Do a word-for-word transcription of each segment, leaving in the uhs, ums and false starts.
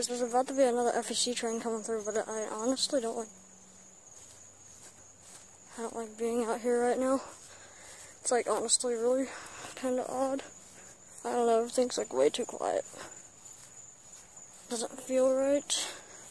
guys, there's about to be another F E C train coming through, but I honestly don't like, I don't like being out here right now. It's like honestly really kind of odd. I don't know, everything's like way too quiet. Doesn't feel right.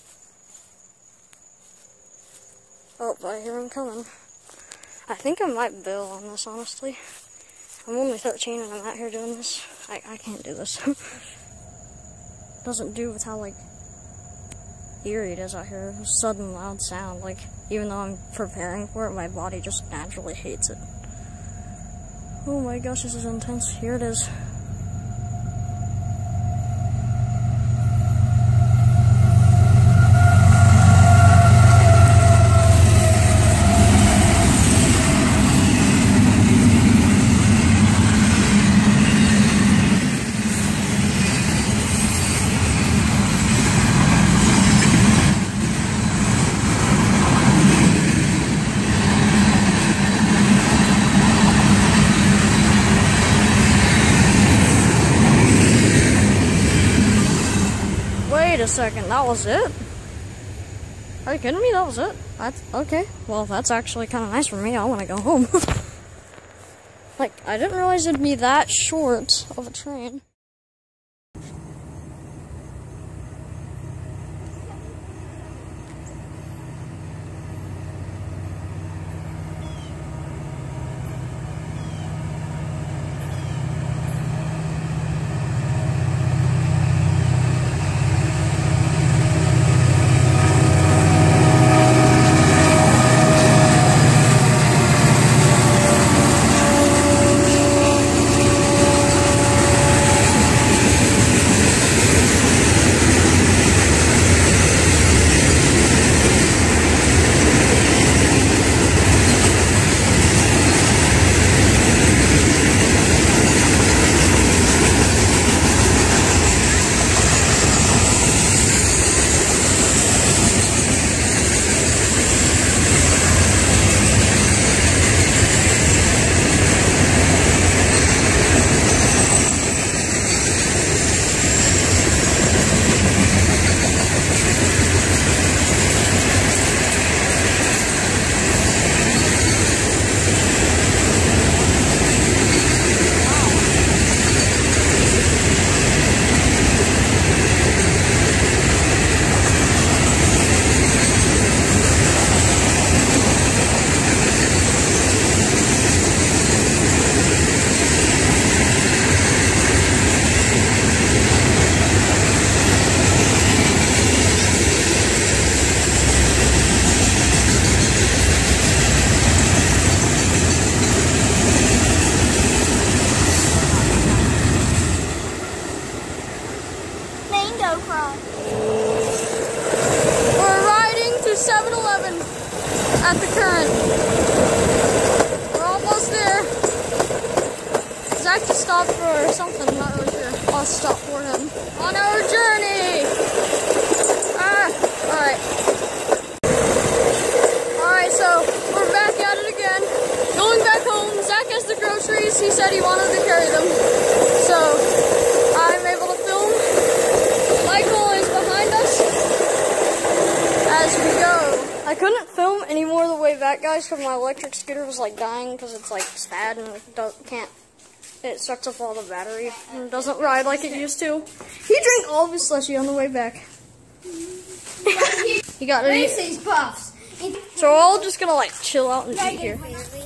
Oh, I hear him coming. I think I might bail on this, honestly. I'm only thirteen and I'm out here doing this. I, I can't do this. Doesn't do with how, like, eerie it is out here. A sudden loud sound. Like, even though I'm preparing for it, my body just naturally hates it. Oh my gosh, this is intense. Here it is. Wait a second, that was it? Are you kidding me? That was it? That's okay. Well, that's actually kind of nice for me. I want to go home. Like, I didn't realize it'd be that short of a train. We're riding to seven eleven at the current. We're almost there. Zach just stopped for something, I'm not really sure. I'll stop for him. On our journey! Ah, alright. Alright, so we're back at it again. Going back home. Zach has the groceries. He said he wanted to carry them. So, I'm able to film. Michael is behind us as we go. I couldn't film any more the way back, guys, because my electric scooter was like dying because it's like bad and it don't, can't. It sucks up all the battery and doesn't ride like it used to. He drank all of his slushy on the way back. He got Reese's Puffs. So we're all just gonna like chill out and eat here.